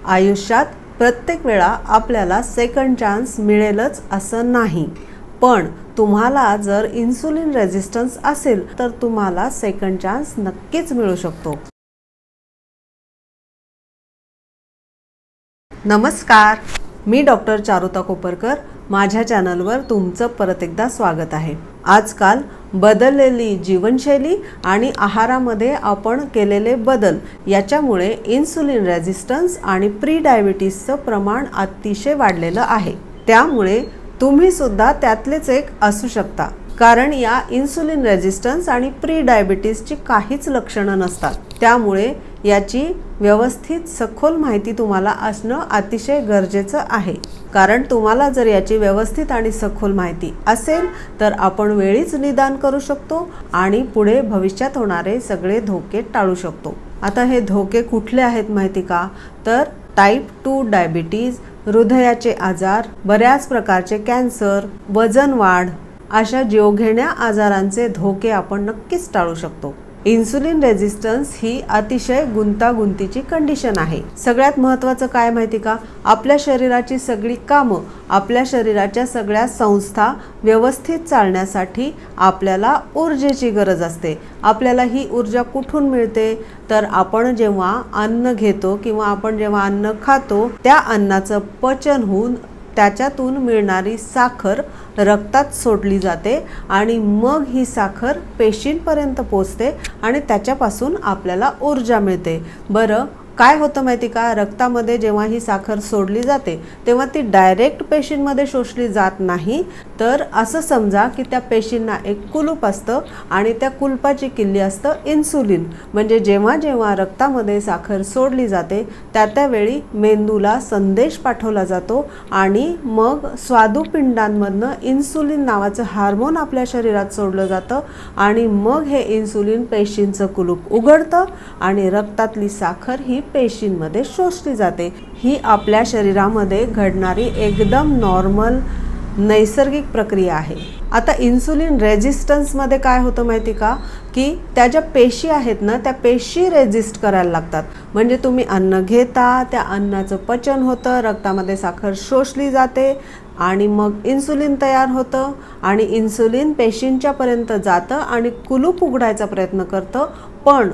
आयुष्यात प्रत्येक वेळा आपल्याला सेकंड चान्स मिळेलच असं नाही, पण तुम्हाला जर इन्सुलिन रेजिस्टन्स असेल तर तुम्हाला सेकंड चान्स नक्कीच मिळू शकतो। नमस्कार, मी डॉक्टर चारुता कोपरकर। माझ्या चॅनलवर तुमचं परत एकदा स्वागत आहे। आजकाल बदललेली जीवनशैली आणि आहारामध्ये आपण केलेले बदल याच्यामुळे इन्सुलिन रेजिस्टन्स आणि प्री डायबिटीजचं प्रमाण अतिशय वाढलेलं आहे। त्यामुळे तुम्ही सुद्धा त्यातलेच एक असू शकता, कारण या इन्सुलिन रेजिस्टन्स आणि प्री डायबिटीजची काहीच लक्षणं नसतात। त्यामुळे याची व्यवस्थित सखोल माहिती तुम्हाला असणं अतिशय गरजेचं आहे, कारण तुम्हाला जर याची व्यवस्थित आणि सखोल माहिती असेल तर आपण वेळीच निदान करू शकतो आणि पुढे भविष्यात होणारे सगळे धोके टाळू शकतो। आता हे धोके कुठले आहेत माहिती का? तर टाइप 2 डायबिटीज, हृदयाचे आजार, बऱ्याच प्रकारचे कॅन्सर, वजन वाढ अशा जीवघेण्या आजारांचे धोके आपण नक्कीच टाळू शकतो। इन्सुलिन रेजिस्टन्स ही अतिशय गुंतागुंतीची कंडिशन आहे। सगळ्यात महत्त्वाचं काय माहिती का? आपल्या शरीराची सगळी कामं, आपल्या शरीराच्या सगळ्या संस्था व्यवस्थित चालण्यासाठी आपल्याला ऊर्जेची गरज असते। आपल्याला ही ऊर्जा कुठून मिळते? तर आपण जेव्हा अन्न घेतो किंवा आपण जेव्हा अन्न खातो त्या अन्नाचं पचन होऊन त्याच्यातून मिळणारी साखर रक्तात सोडली जाते आणि मग ही साखर पेशींपर्यंत पोहोचते आणि त्याच्यापासून आपल्याला ऊर्जा मिळते। बरं, काय होतं माहिती का? रक्तामध्ये जेव्हा ही साखर सोडली जाते तेव्हा ती डायरेक्ट पेशींमध्ये शोषली जात नाही, तर असं समजा की त्या पेशींना एक कुलूप असतं आणि त्या कुलपाची किल्ली असतं इन्सुलिन। म्हणजे जेव्हा जेव्हा रक्तामध्ये साखर सोडली जाते त्यावेळी मेंदूला संदेश पाठवला जातो आणि मग स्वादुपिंडांमधनं इन्सुलिन नावाचं हार्मोन आपल्या शरीरात सोडलं जातं आणि मग हे इन्सुलिन पेशींचं कुलूप उघडतं आणि रक्तातली साखर ही पेशींमध्ये शोषली जाते। ही आपल्या शरीरामध्ये घडणारी एकदम नॉर्मल नैसर्गिक प्रक्रिया आहे। आता इन्सुलिन रेजिस्टन्स मध्ये काय होतं माहिती का? की त्या ज्या पेशी आहेत ना, त्या पेशी रेजिस्ट करायला लागतात। म्हणजे तुम्ही अन्न घेता, त्या अन्नाचं पचन होतं, रक्तामध्ये साखर शोषली जाते आणि मग इन्सुलिन तयार होतं आणि इन्सुलिन पेशींच्यापर्यंत जातं आणि कुलूप उघडायचा प्रयत्न करतं, पण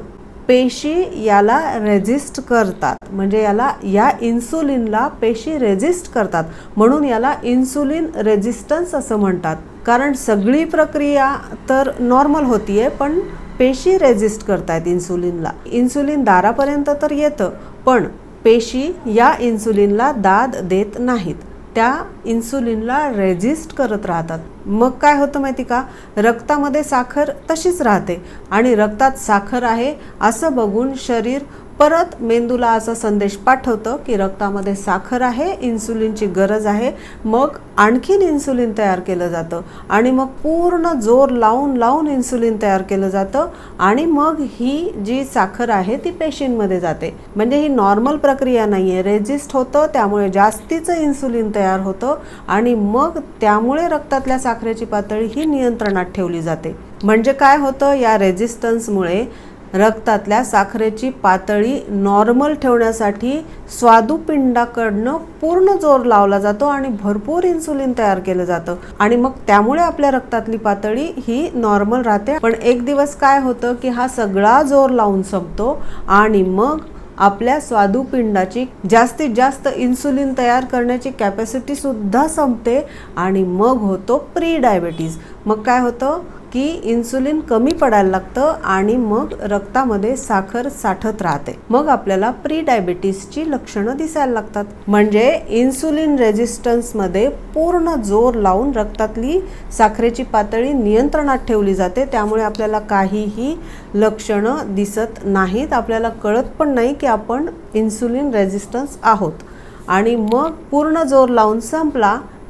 पेशी याला रेजिस्ट करतात। म्हणजे या इन्सुलिनला पेशी रेजिस्ट करतात, म्हणून याला इन्सुलिन रेजिस्टन्स असं म्हणतात। कारण सगळी प्रक्रिया तर नॉर्मल होतीये, पण पेशी रेजिस्ट करतात इन्सुलिनला। इन्सुलिन दारापर्यंत तर येतं, पण पेशी या इन्सुलिनला दाद देत नाहीत, त्या इन्सुलिनला रेजिस्ट करत राहतात। मग काय होतं माहिती का? रक्तामध्ये साखर तशीच राहते आणि रक्तात साखर आहे असं बघून शरीर परत मेंदूला असा संदेश पाठवतं की रक्तामध्ये साखर आहे, इन्सुलिनची गरज आहे। मग आणखीन इन्सुलिन तयार केलं जातं आणि मग पूर्ण जोर लावून लावून इन्सुलिन तयार केलं जातं आणि मग ही जी साखर आहे ती पेशींमध्ये जाते। म्हणजे ही नॉर्मल प्रक्रिया नाही आहे, रेजिस्ट होतं, त्यामुळे जास्तीचं इन्सुलिन तयार होतं आणि मग त्यामुळे रक्तातल्या साखरेची पातळी ही नियंत्रणात ठेवली जाते। म्हणजे काय होतं? या रेजिस्टन्समुळे रक्तातल्या साखरेची पातळी नॉर्मल ठेवण्यासाठी स्वादुपिंडाकडनं पूर्ण जोर लावला जातो आणि भरपूर इन्सुलिन तयार केलं जातं आणि मग त्यामुळे आपल्या रक्तातली पातळी ही नॉर्मल राहते। पण एक दिवस काय होतं की हा सगळा जोर लावून संपतो आणि मग आपल्या स्वादुपिंडाची जास्तीत जास्त इन्सुलिन तयार करण्याची कॅपॅसिटी सुद्धा संपते आणि मग होतो प्री डायबिटीज। मग काय होतं की इन्सुलिन कमी पडायला लागतं आणि मग रक्तामध्ये साखर साठत राहते, मग आपल्याला प्री डायबिटीजची लक्षणं दिसायला लागतात। म्हणजे इन्सुलिन रेजिस्टन्समध्ये पूर्ण जोर लावून रक्तातली साखरेची पातळी नियंत्रणात ठेवली जाते, त्यामुळे आपल्याला काहीही लक्षणं दिसत नाहीत, आपल्याला कळत पण नाही की आपण इन्सुलिन रेजिस्टन्स आहोत। आणि मग पूर्ण जोर लावून संपला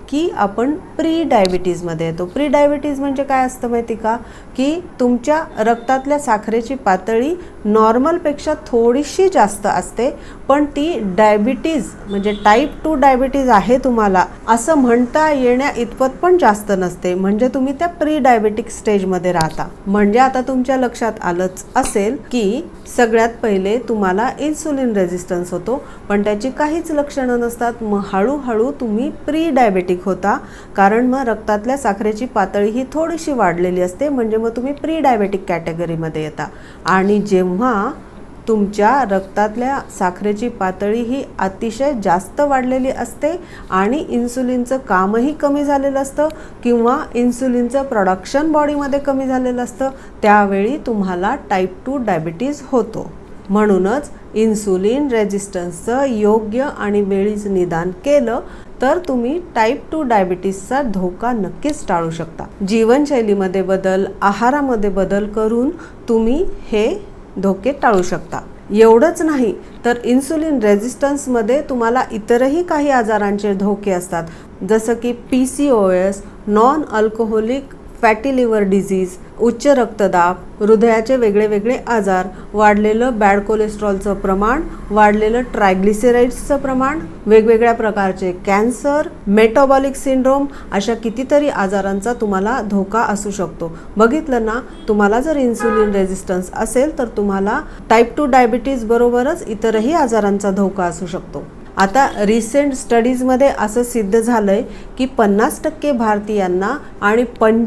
की आपण प्री डायबिटीजमध्ये येतो। प्री डायबिटीज म्हणजे काय असतं माहिती का, की तुमच्या रक्तातल्या साखरेची पातळी नॉर्मलपेक्षा थोडीशी जास्त असते, पण ती डायबिटीज म्हणजे टाईप 2 डायबिटीज आहे तुम्हाला असं म्हणता येण्या इतपत पण जास्त नसते, म्हणजे तुम्ही त्या प्री डायबिटिक स्टेजमध्ये राहता। म्हणजे आता तुमच्या लक्षात आलंच असेल की सगळ्यात पहिले तुम्हाला इन्सुलिन रेजिस्टन्स होतो, पण त्याची काहीच लक्षणं नसतात। मग हळूहळू तुम्ही प्री डायबिटिक होता, कारण मग रक्तातल्या साखरेची पातळी ही थोडीशी वाढलेली असते, म्हणजे मग तुम्ही प्री डायबिटिक कॅटेगरीमध्ये येता। आणि जेव्हा तुमच्या रक्तातल्या साखरेची पातळी ही अतिशय जास्त वाढलेली असते आणि इन्सुलिनचं कामही कमी झालेलं असतं किंवा इन्सुलिनचं प्रोडक्शन बॉडीमध्ये कमी झालेलं असतं, त्यावेळी तुम्हाला टाईप 2 डायबिटीज होतो। म्हणूनच इन्सुलिन रेजिस्टन्सचं योग्य आणि वेळीच निदान केलं तर तुम्ही टाईप 2 डायबिटीसचा धोका नक्कीच टाळू शकता। जीवनशैलीमध्ये बदल, आहारामध्ये बदल करून तुम्ही हे धोके टाळू शकता। एवढंच नाही तर इन्सुलिन रेजिस्टन्समध्ये तुम्हाला इतरही काही आजारांचे धोके असतात, जसं की PCOS, non alcoholic fatty liver disease, उच्च रक्तदाब, हृदयाचे वेगळे वेगळे आजार, वाढलेलं बॅड कोलेस्ट्रॉलचं प्रमाण, वाढलेलं ट्रायग्लिसराइड्सचं प्रमाण, वेगवेगळ्या प्रकारचे कॅन्सर, मेटाबॉलिक सिंड्रोम, अशा कितीतरी आजारांचा तुम्हाला धोका असू शकतो। बघितलं ना, तुम्हाला जर इन्सुलिन रेजिस्टन्स असेल तर तुम्हाला टाईप 2 डायबिटीज बरोबरच इतरही आजारांचा धोका असू शकतो। आता रिसेंट स्टडीजमध्ये असं सिद्ध झालंय की 50% भारतीयांना आणि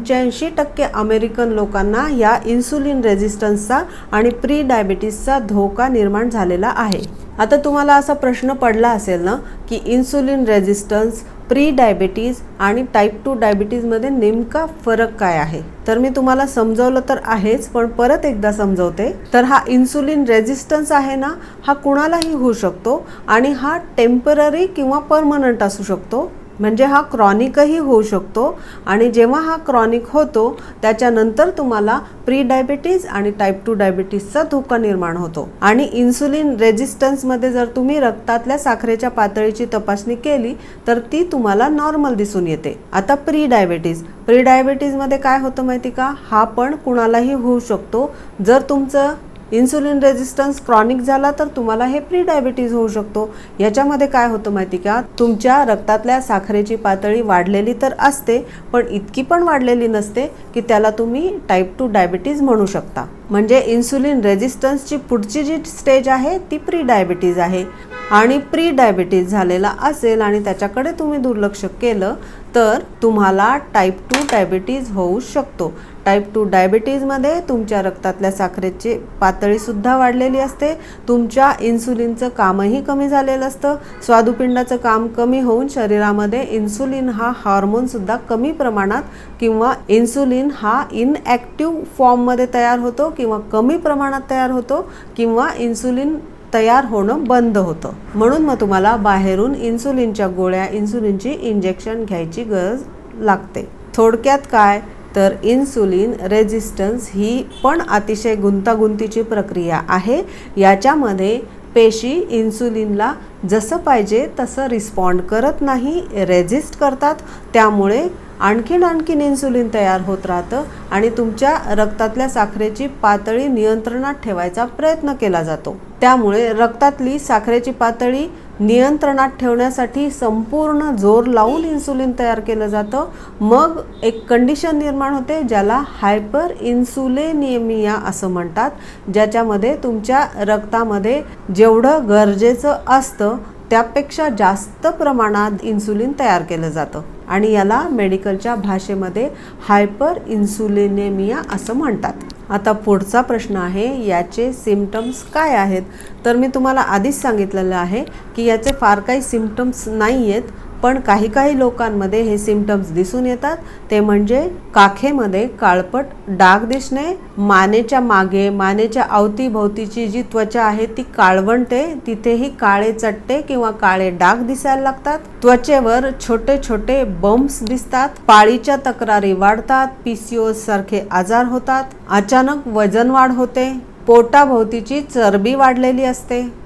85% अमेरिकन लोकांना या इन्सुलिन रेजिस्टन्सचा आणि प्री डायबिटीसचा धोका निर्माण झालेला आहे। आता तुम्हाला असा प्रश्न पडला असेल ना की इन्सुलिन रेजिस्टन्स, प्री डायबिटीज आणि टाईप 2 डायबिटीजमध्ये नेमका फरक काय आहे, तर मी तुम्हाला समजावलं तर आहेच, पण परत एकदा समजावते। तर हा इन्सुलिन रेजिस्टन्स आहे ना, हा कुणालाही होऊ शकतो आणि हा टेम्पररी किंवा परमनंट असू शकतो, म्हणजे हा क्रॉनिकही होऊ शकतो। आणि जेव्हा हा क्रॉनिक होतो त्याच्यानंतर तुम्हाला प्री डायबिटीज आणि टाईप 2 डायबिटीसचा धोका निर्माण होतो। आणि इन्सुलिन रेजिस्टन्समध्ये जर तुम्ही रक्तातल्या साखरेच्या पातळीची तपासणी केली तर ती तुम्हाला नॉर्मल दिसून येते। आता प्री डायबिटीजमध्ये काय होतं माहिती का, हा पण कुणालाही होऊ शकतो। जर तुमचं इन्सुलिन रेजिस्टन्स क्रॉनिक झाला तर तुम्हाला हे प्री डायबिटीज होऊ शकतो। याच्यामध्ये काय होतं माहिती का, तुमच्या रक्तातल्या साखरेची पातळी वाढलेली तर असते, पण इतकी पण वाढलेली नसते की त्याला तुम्ही टाईप 2 डायबिटीज म्हणू शकता। म्हणजे इन्सुलिन रेजिस्टन्सची पुढची जी स्टेज आहे ती प्री डायबिटीज आहे। आणि प्री डायबिटीज झालेला असेल आणि त्याच्याकडे तुम्ही दुर्लक्ष केलं तर तुम्हाला टाईप 2 डायबिटीज होऊ शकतो। टाईप 2 डायबिटीजमध्ये तुमच्या रक्तातल्या साखरेची पातळीसुद्धा वाढलेली असते, तुमच्या इन्सुलिनचं कामही कमी झालेलं असतं, स्वादुपिंडाचं काम कमी होऊन शरीरामध्ये इन्सुलिन हा हार्मोनसुद्धा कमी प्रमाणात किंवा इन्सुलिन हा इनॲक्टिव्ह फॉर्ममध्ये तयार होतो किंवा कमी प्रमाणात तयार होतो किंवा इन्सुलिन तयार होणं बंद होतं। म्हणून मग तुम्हाला बाहेरून इन्सुलिनच्या गोळ्या, इन्सुलिनची इंजेक्शन घ्यायची गरज लागते। थोडक्यात काय तर इन्सुलिन रेजिस्टन्स ही पण अतिशय गुंतागुंतीची प्रक्रिया आहे। याच्यामध्ये पेशी इन्सुलिनला जसं पाहिजे तसं रिस्पॉन्ड करत नाही, रेजिस्ट करतात, त्यामुळे आणखीन इन्सुलिन तयार होत राहतं आणि तुमच्या रक्तातल्या साखरेची पातळी नियंत्रणात ठेवायचा प्रयत्न केला जातो। त्यामुळे रक्तातली साखरेची पातळी नियंत्रणात ठेवण्यासाठी संपूर्ण जोर लावून इन्सुलिन तयार केलं जातं। मग एक कंडिशन निर्माण होते ज्याला हायपर इन्सुलिनेमिया असं म्हणतात, ज्याच्यामध्ये तुमच्या रक्तामध्ये जेवढं गरजेचं असतं त्यापेक्षा जास्त प्रमाणात इन्सुलिन तयार केलं जातं आणि याला मेडिकलच्या भाषेमध्ये हायपर इन्सुलिनेमिया असं म्हणतात। आता पुढचा प्रश्न आहे, याचे सिम्पटम्स काय आहेत, तर मी तुम्हाला आधीच सांगितलेलं आहे की याचे फार काही सिम्पटम्स नाही आहेत, पण काही लोकांमध्ये हे सिम्पटम्स दिसून येतात। ते म्हणजे काखेमध्ये काळपट डाग दिसणे, मानेच्या मागे, मानेच्या अवतीभोवतीची जी त्वचा आहे ती काळवंटे, तिथेही काळे चट्टे किंवा काळे डाग दिसायला लागतात, त्वचेवर छोटे छोटे बम्प्स दिसतात, पाळीच्या तक्रारी वाढतात, PCOS सारखे आजार होतात, अचानक वजन वाढ होते, पोटाभोवतीची चरबी वाढलेली असते,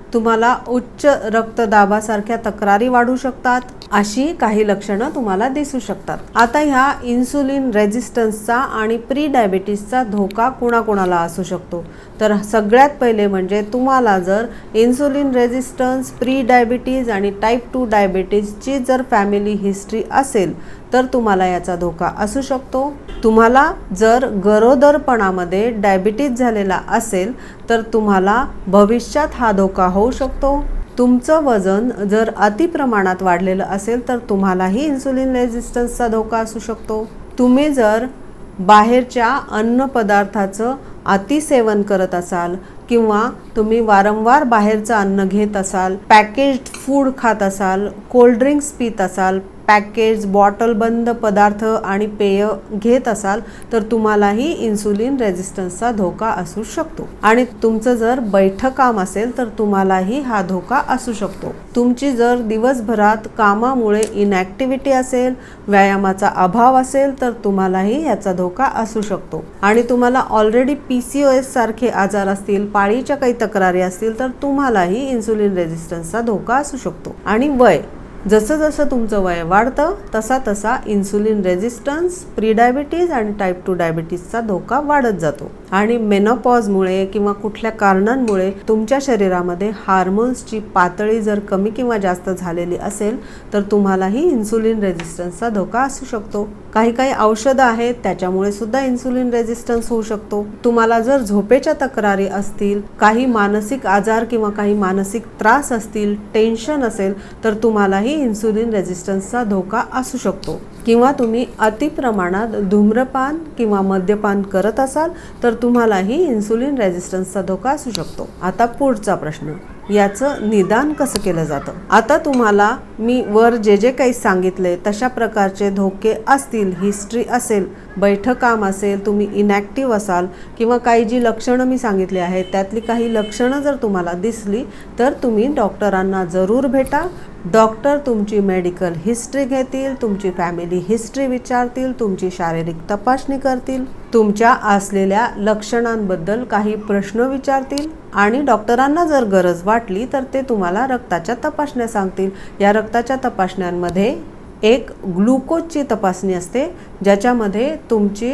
तुम्हाला उच्च रक्तदाबासारख्या तक्रारी वाढू शकतात, अशी काही लक्षणं तुम्हाला दिसू शकतात. आता ह्या इन्सुलिन रेझिस्टन्सचा आणि प्री डायबिटीसचा धोका कुणाकुणाला असू शकतो? तर सगळ्यात पहिले म्हणजे तुम्हाला जर इन्सुलिन रेझिस्टन्स, प्री डायबिटीज आणि टाईप 2 डायबिटीजची जर फॅमिली हिस्ट्री असेल तर तुम्हाला याचा धोका असू शकतो. तुम्हाला जर गरोदरपणामध्ये डायबिटीज झालेला असेल तर तुम्हाला भविष्यात हा धोका होऊ शकतो. तुमचं वजन जर अतिप्रमाणात वाढलेलं असेल तर तुम्हालाही इन्सुलिन रेझिस्टन्सचा धोका असू शकतो. तुम्ही जर बाहेरच्या अन्नपदार्थाचं अतिसेवन करत असाल किंवा तुम्ही वारंवार बाहेरचं अन्न घेत असाल, पॅकेज्ड फूड खात असाल, कोल्ड ड्रिंक्स पित असाल, पॅकेज बॉटल बंद पदार्थ आणि पेय घेत असाल तर तुम्हालाही इन्सुलिन रेझिस्टन्सचा धोका असू शकतो. आणि तुमचं जर बैठं काम असेल तर तुम्हालाही हा धोका असू शकतो. तुमची जर दिवसभरात कामामुळे इनॅक्टिव्हिटी असेल, व्यायामाचा अभाव असेल तर तुम्हालाही याचा धोका असू शकतो. आणि तुम्हाला ऑलरेडी PCOS सारखे आजार असतील, पाळीच्या काही तक्रारी असतील तर तुम्हालाही इन्सुलिन रेझिस्टन्सचा धोका असू शकतो. आणि वय, जसं जसं तुमचं वय वाढतं तसा तसा इन्सुलिन रेझिस्टन्स, प्री डायबिटीज आणि टाईप 2 डायबिटीजचा धोका वाढत जातो. आणि मेनोपॉजमुळे किंवा कुठल्या कारणांमुळे तुमच्या शरीरामध्ये हार्मोन्सची पातळी जर कमी किंवा जास्त झालेली असेल तर तुम्हालाही इन्सुलिन रेझिस्टन्सचा धोका असू शकतो. काही काही औषधं आहेत त्याच्यामुळे सुद्धा इन्सुलिन रेझिस्टन्स होऊ शकतो. तुम्हाला जर झोपेच्या तक्रारी असतील, काही मानसिक आजार किंवा काही मानसिक त्रास असतील, टेन्शन असेल तर तुम्हालाही इन्सुलिन रेझिस्टन्सचा धोका असू शकतो. किंवा तुम्ही अतिप्रमाणात धूम्रपान किंवा मद्यपान करत असाल तर तुम्हालाही इन्सुलिन रेझिस्टन्सचा धोका असू शकतो. आता पुढचा प्रश्न, याचं निदान कसं केलं जातं? आता तुम्हाला मी वर जे जे काही सांगितले तशा प्रकारचे धोके असतील, हिस्ट्री असेल, बैठं काम असेल, तुम्ही इनॅक्टिव्ह असाल किंवा काही जी लक्षणं मी सांगितली आहेत त्यातली काही लक्षणं जर तुम्हाला दिसली तर तुम्ही डॉक्टरांना जरूर भेटा. डॉक्टर तुमची मेडिकल हिस्ट्री घेतील, तुमची फॅमिली हिस्ट्री विचारतील, तुमची शारीरिक तपासणी करतील, तुमच्या असलेल्या लक्षणांबद्दल काही प्रश्न विचारतील आणि डॉक्टरांना जर गरज वाटली तर ते तुम्हाला रक्ताच्या तपासण्या सांगतील. या रक्ताच्या तपासण्यांमध्ये एक ग्लुकोजची तपासणी असते ज्याच्यामध्ये तुमची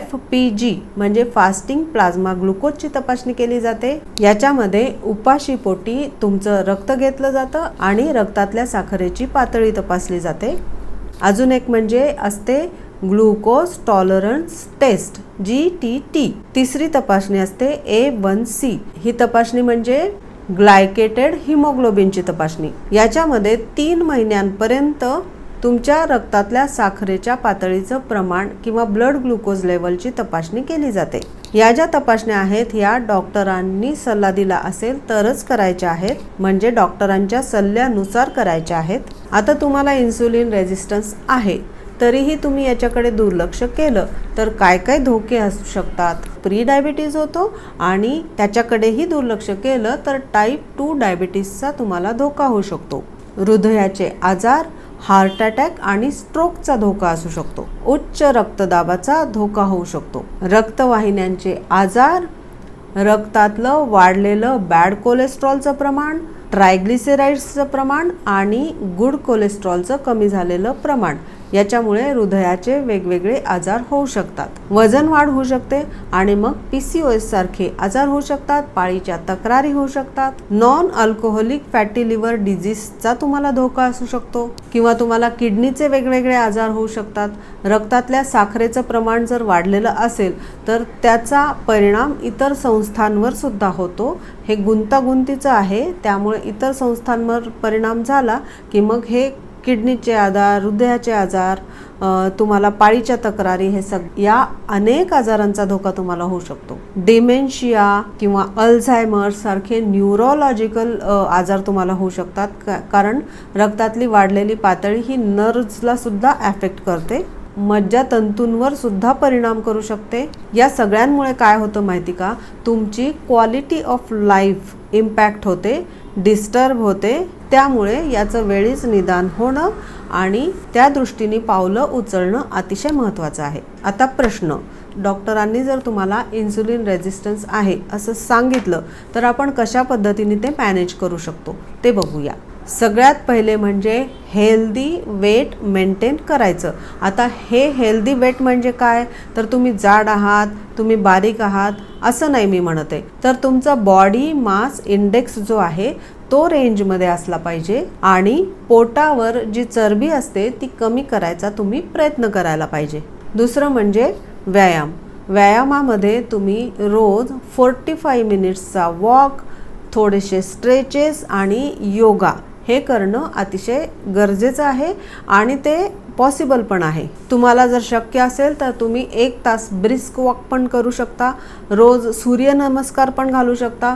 FPG म्हणजे फास्टिंग प्लाझ्मा ग्लुकोजची तपासणी केली जाते. याच्यामध्ये उपाशीपोटी तुमचं रक्त घेतलं जातं आणि रक्तातल्या साखरेची पातळी तपासली जाते. अजून एक म्हणजे असते ग्लुकोज टॉलरन्स टेस्ट GTT. तिसरी तपासणी असते A1C. ही तपासणी म्हणजे ग्लायकेटेड हिमोग्लोबिनची तपासणी. याच्यामध्ये 3 महिन्यांपर्यंत तुमच्या रक्तातल्या साखरेच्या पातळीचं प्रमाण किंवा ब्लड ग्लुकोज लेवलची तपासणी केली जाते. या ज्या तपासण्या आहेत या डॉक्टरांनी सल्ला दिला असेल तरच करायच्या आहेत, म्हणजे डॉक्टरांच्या सल्ल्यानुसार करायच्या आहेत. आता तुम्हाला इन्सुलिन रेझिस्टन्स आहे तरीही तुम्ही याच्याकडे दुर्लक्ष केलं तर काय काय धोके असू शकतात? प्री डायबिटीज होतो आणि त्याच्याकडेही दुर्लक्ष केलं तर टाईप 2 डायबिटीसचा तुम्हाला धोका होऊ शकतो. हृदयाचे आजार, हार्ट अटॅक आणि स्ट्रोकचा धोका असू शकतो. उच्च रक्तदाबाचा धोका होऊ शकतो. रक्तवाहिन्यांचे आजार, रक्तातलं वाढलेलं बॅड कोलेस्ट्रॉलचं प्रमाण, ट्रायग्लिसराइड्सचं प्रमाण आणि गुड कोलेस्ट्रॉलचं कमी झालेलं प्रमाण याच्यामुळे हृदयाचे वेगवेगळे आजार होऊ शकतात. वजन वाढ होऊ शकते आणि मग PCOS सारखे आजार होऊ शकतात. पाळीच्या तक्रारी होऊ शकतात. नॉन अल्कोहोलिक फॅटी लिव्हर डिझीजचा तुम्हाला धोका असू शकतो किंवा तुम्हाला किडनीचे वेगवेगळे आजार होऊ शकतात. रक्तातल्या साखरेचं प्रमाण जर वाढलेलं असेल तर त्याचा परिणाम इतर संस्थांवर सुद्धा होतो. हे गुंतागुंतीचं आहे, त्यामुळे इतर संस्थांवर परिणाम झाला की मग हे किडनीचे आजार, हृदयाचे आजार, तुम्हाला पाळीच्या तक्रारी, हे या अनेक आजारांचा धोका तुम्हाला होऊ शकतो. डिमेन्शिया किंवा अल्झायमर सारखे न्यूरोलॉजिकल आजार तुम्हाला होऊ शकतात, कारण रक्तातली वाढलेली पातळी ही नर्व्हजला सुद्धा ॲफेक्ट करते, मज्जातंतूंवर सुद्धा परिणाम करू शकते. या सगळ्यांमुळे काय होतं माहिती का? तुमची क्वालिटी ऑफ लाईफ इम्पॅक्ट होते, डिस्टर्ब होते. त्यामुळे याचं वेळीच निदान होणं आणि त्या दृष्टीने पावलं उचलणं अतिशय महत्त्वाचं आहे. आता प्रश्न, डॉक्टरांनी जर तुम्हाला इन्सुलिन रेझिस्टन्स आहे असं सांगितलं तर आपण कशा पद्धतीने ते मॅनेज करू शकतो ते बघूया। सगळ्यात पहिले म्हणजे हेल्दी वेट मेंटेन करायचं। आता हे हेल्दी वेट म्हणजे काय, तर तुम्ही जाड आहात, तुम्ही बारीक आहात असं नाही मी म्हणते, तर तुमचा बॉडी मास इंडेक्स जो आहे तो रेंजमध्ये असला पाहिजे आणि पोटावर जी चरबी असते ती कमी करायचा तुम्ही प्रयत्न करायला पाहिजे। दुसरं म्हणजे व्यायाम। व्यायामामध्ये तुम्ही रोज 45 मिनिट्सचा वॉक, थोडेसे स्ट्रेचेस आणि योगा हे करणं अतिशय गरजेचं आहे आणि ते पॉसिबल पण आहे। तुम्हाला जर शक्य असेल तर तुम्ही 1 तास ब्रिस्क वॉक पण करू शकता, रोज सूर्यनमस्कार पण घालू शकता।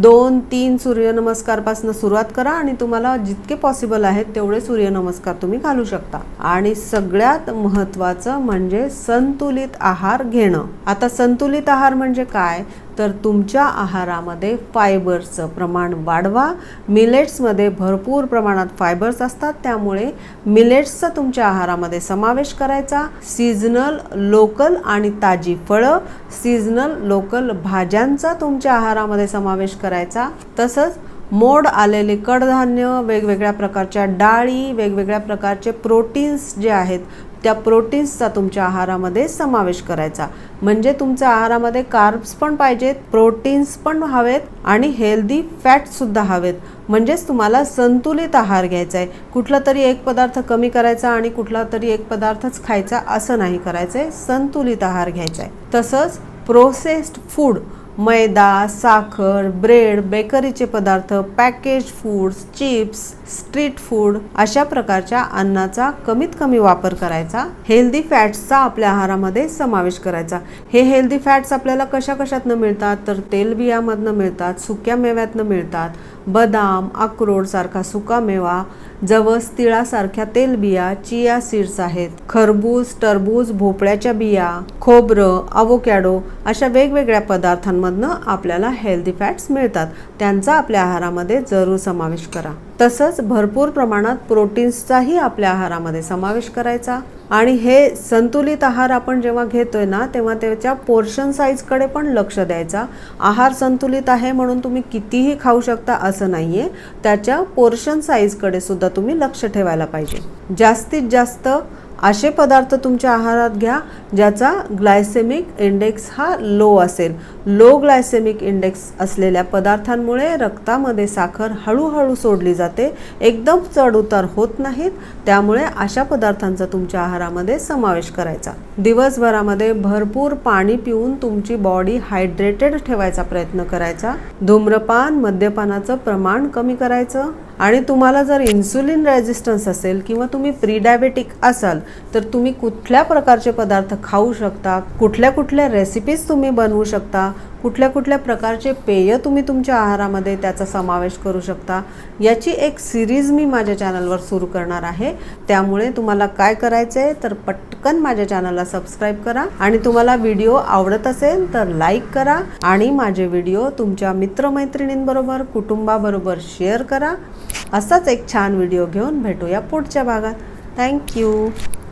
2-3 सूर्यनमस्कारपासून सुरुवात करा आणि तुम्हाला जितके पॉसिबल आहेत तेवढे सूर्यनमस्कार तुम्ही घालू शकता। आणि सगळ्यात महत्त्वाचं म्हणजे संतुलित आहार घेणं। आता संतुलित आहार म्हणजे काय, तर तुमच्या आहारामध्ये फायबरचं प्रमाण वाढवा। मिलेट्समध्ये भरपूर प्रमाणात फायबर्स असतात, त्यामुळे मिलेट्सचा तुमच्या आहारामध्ये समावेश करायचा। सीजनल लोकल आणि ताजी फळं, सीजनल लोकल भाज्यांचा तुमच्या आहारामध्ये समावेश करायचा। तसंच मोड आलेले कडधान्य, वेगवेगळ्या प्रकारच्या डाळी, वेगवेगळ्या प्रकारचे प्रोटीन्स जे आहेत त्या प्रोटीन्सचा तुमच्या आहारामध्ये समावेश करायचा। म्हणजे तुमच्या आहारामध्ये कार्ब्स पण पाहिजेत, प्रोटीन्स पण हवेत आणि हेल्दी फॅट्ससुद्धा हवेत। म्हणजेच तुम्हाला संतुलित आहार घ्यायचा आहे। कुठला तरी एक पदार्थ कमी करायचा आणि कुठला तरी एक पदार्थच खायचा असं नाही करायचं आहे, संतुलित आहार घ्यायचा आहे। तसंच प्रोसेस्ड फूड, मैदा, साखर, ब्रेड, बेकरीचे पदार्थ, package foods, chips, street food अशा प्रकारच्या अन्नाचा कमीत कमी वापर करायचा। हेल्दी फॅट्सचा आपल्या आहारामध्ये समावेश करायचा। हे हेल्दी फॅट्स आपल्याला कशाकशातनं मिळतात, तर तेलबियामधनं मिळतात, सुक्या मेव्यातनं मिळतात, बदाम, अक्रोड सारखा सुका मेवा, जवस, तिळासारख्या तेलबिया, चिया सीड्स आहेत, खरबूज, टरबूज, भोपळ्याच्या बिया, खोबरं, अवोकॅडो अशा वेगवेगळ्या पदार्थांमधनं आपल्याला हेल्दी फॅट्स मिळतात, त्यांचा आपल्या आहारामध्ये जरूर समावेश करा। तसंच भरपूर प्रमाणात प्रोटीन्सचाही आपल्या आहारामध्ये समावेश करायचा। आणि हे संतुलित आहार आपण जेव्हा घेतोय ना तेव्हा त्याच्या पोर्शन साईजकडे पण लक्ष द्यायचा। आहार संतुलित आहे म्हणून तुम्ही कितीही खाऊ शकता असं नाहीये, त्याच्या पोर्शन साईजकडे सुद्धा तुम्ही लक्ष ठेवायला पाहिजे। जास्तीत जास्त असे पदार्थ तुमच्या आहारात घ्या ज्याचा ग्लायसेमिक इंडेक्स हा लो असेल। लो ग्लायसेमिक इंडेक्स असलेल्या पदार्थांमुळे रक्तामध्ये साखर हळूहळू सोडली जाते, एकदम चढ उतार होत नाहीत, त्यामुळे अशा पदार्थांचा तुमच्या आहारामध्ये समावेश करायचा। दिवसभरामध्ये भरपूर पाणी पिऊन तुमची बॉडी हायड्रेटेड ठेवायचा प्रयत्न करायचा। धूम्रपान, मद्यपानाचं प्रमाण कमी करायचं। आणि तुम्हाला जर इन्सुलिन रेझिस्टन्स असेल किंवा तुम्ही प्री डायबेटिक असाल तर तुम्ही कुठल्या प्रकारचे पदार्थ खाऊ शकता, कुठल्या कुठल्या रेसिपीज तुम्ही बनवू शकता, कुठल्या कुठल्या प्रकारचे पेय तुम्ही तुमच्या आहारामध्ये त्याचा समावेश करू शकता, याची एक सिरीज मी माझ्या चॅनलवर सुरू करणार आहे। त्यामुळे तुम्हाला काय करायचं आहे तर पटकन माझ्या चॅनलला सबस्क्राईब करा आणि तुम्हाला व्हिडिओ आवडत असेल तर लाईक करा आणि माझे व्हिडिओ तुमच्या मित्रमैत्रिणींबरोबर, कुटुंबाबरोबर शेअर करा। असाच एक छान व्हिडिओ घेऊन भेटूया पुढच्या भागात। थँक्यू।